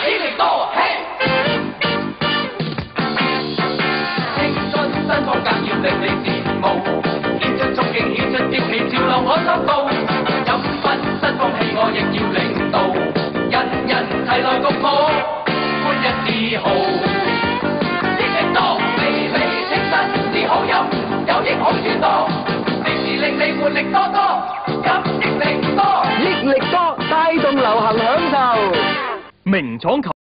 喜力多，嘿！青春新風格要令你羨慕，顯出衝勁，顯出朝氣，潮流我心報。飲品新風氣我亦要領導，人人齊來共舞，歡欣自豪。喜力多，美味清新是好飲，有益好處多，時時令你活力多多，飲益力多。益力多帶動流行享受。名廠